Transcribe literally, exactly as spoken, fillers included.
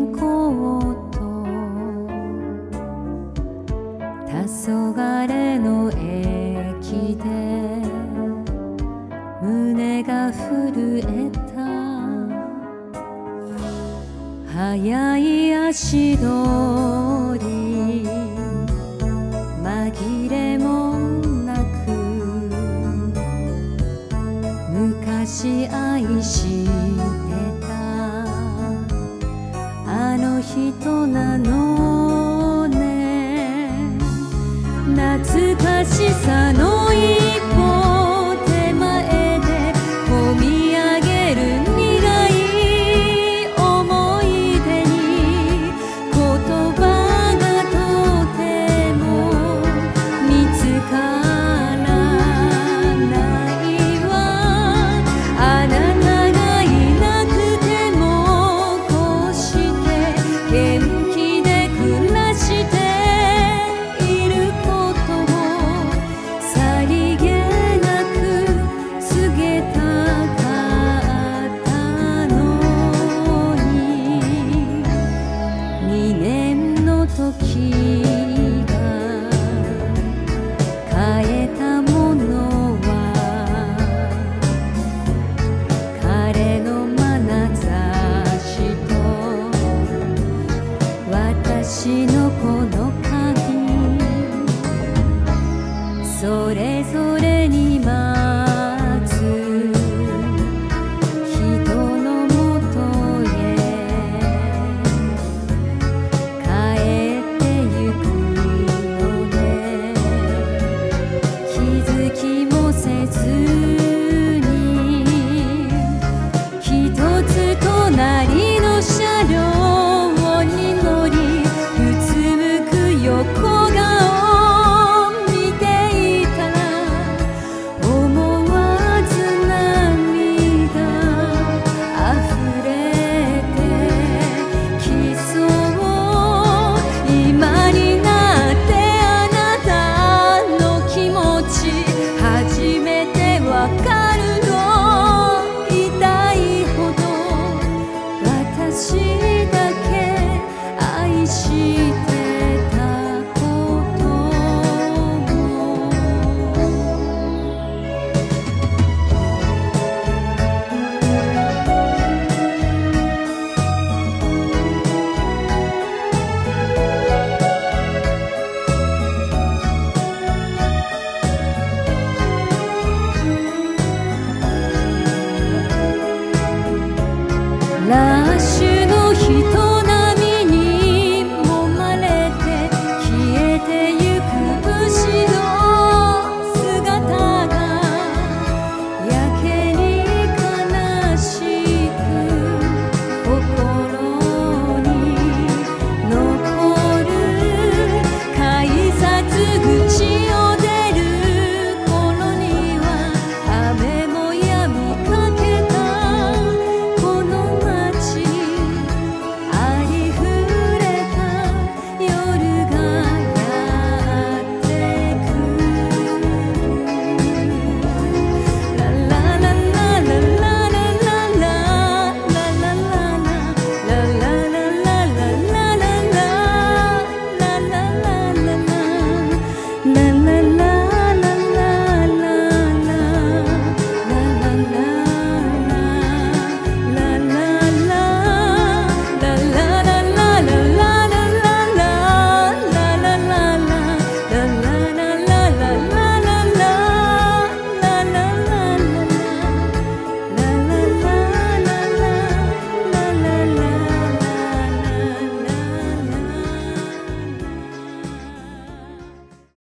んこと黄昏の駅で胸が震えた速い足取り紛れもなく昔愛してたあの人なのね懐かしさの一歩手前でこみ上げる苦い思い出に言葉がとても見つからないわあなたがいなくてもこうして元気で暮らして時が変えたものは彼の眼差しと私のこの髪それ